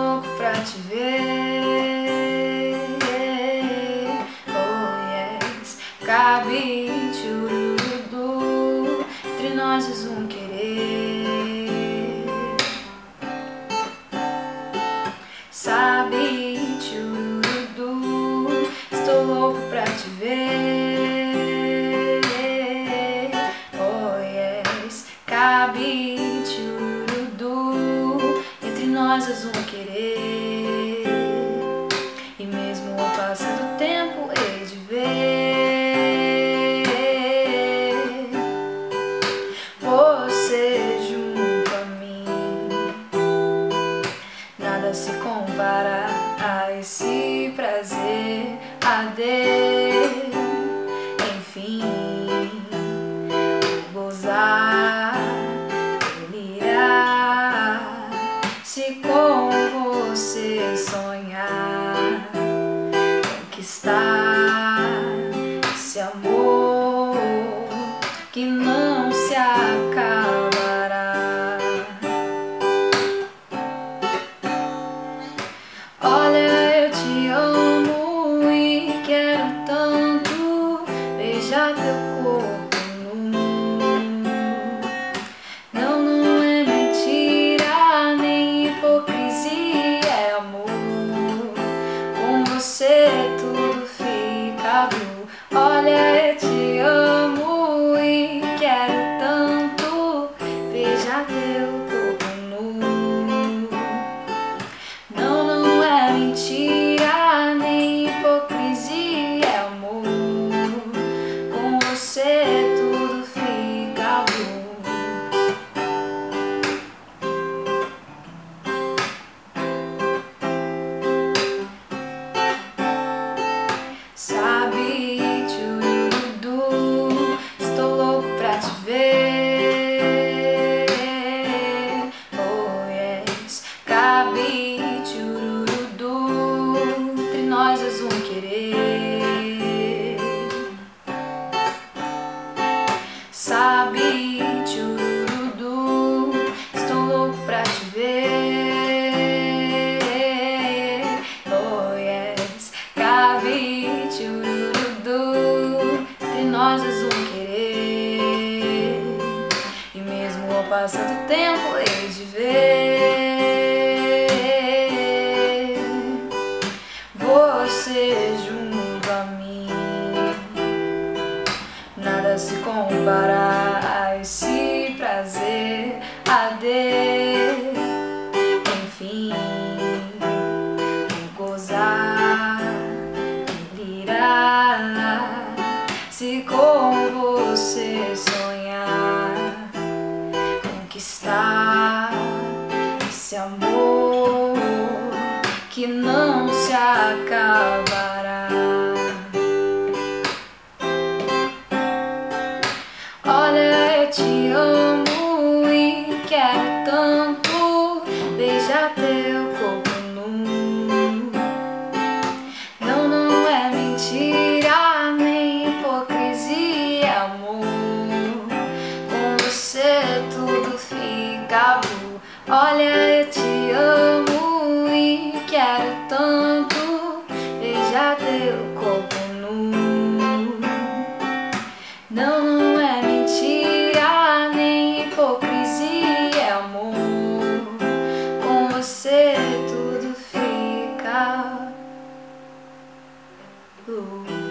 louco pra te ver. Oh yes, cabe tchurudu, entre nós és um querer. Sabe tchurudu, estou louco pra te ver. Oh yes, cabe tchurudu, entre nós és um querer. E mesmo ao passar do tempo hei de ver você junto a mim. Nada se compara a esse prazer a de, enfim, gozar, delirar, se com você sonhar, conquistar esse amor que não se acabará. Olha, eu te amo e quero tanto beijar teu corpo nu. Não é mentira nem hipocrisia, é amor. Com você tudo fica blue. Olha, eu te amo e quero tanto beijar teu corpo nu. Não é mentira nem hipocrisia, é amor. Com você tudo fica blue. Sabe tchurudu, estou louco pra te ver. Oh yes, cabe tchurudu, entre nós és um querer. Sabe tchurudu, estou louco pra te ver. Oh yes, cabe tchurudu, entre nós és um querer. E mesmo ao passar do tempo hei de ver você junto a mim. Nada se compara a esse prazer a de, enfim, gozar, delirar, se com você sonhar, conquistar esse amor que não se acabará. Olha, eu te amo e quero tanto beijar teu corpo nu. Não é mentira nem hipocrisia, é amor. Com você tudo fica blue. Olha, eu te amo e quero tanto beijar teu corpo nu. Não é mentira nem hipocrisia, é amor. Com você tudo fica blue.